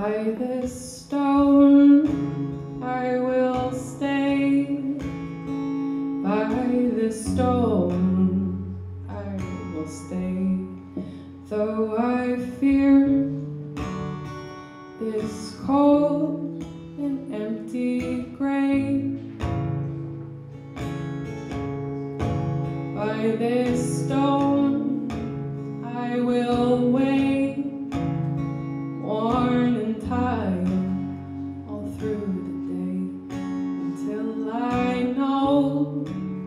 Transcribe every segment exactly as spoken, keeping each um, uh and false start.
By this stone I will stay, by this stone I will stay, though I fear this cold and empty grave. By this stone I will wait, worn and tired all through the day, until I know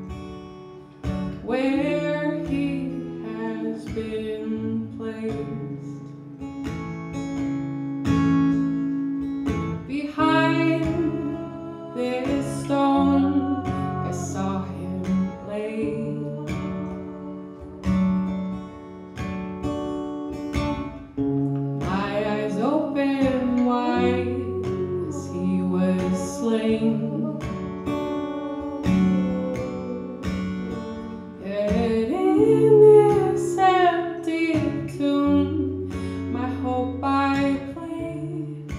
where he has been placed. Behind this stone I saw him lay. Open wide as he was slain. Yet in this empty tomb my hope I place.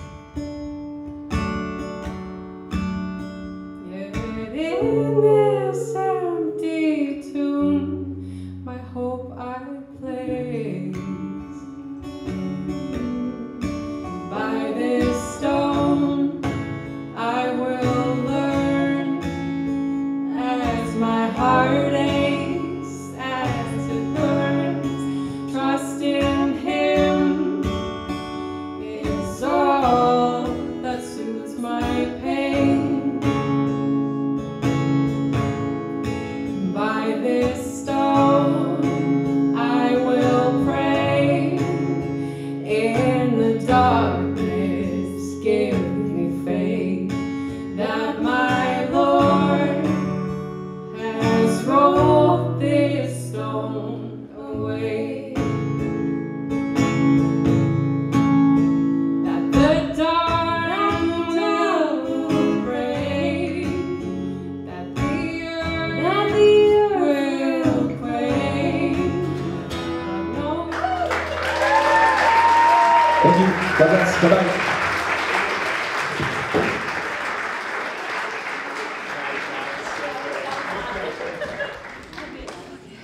Yet in this empty tomb my hope I place. By this stone I will learn, as my heart aches, as it burns, trust in him is all that soothes my pain. By this stone I will pray, in the darkness give me faith that my Lord has rolled this stone away, that the dark will break, that the earth, that the earth will quake. Thank you. God bless. Bye-bye.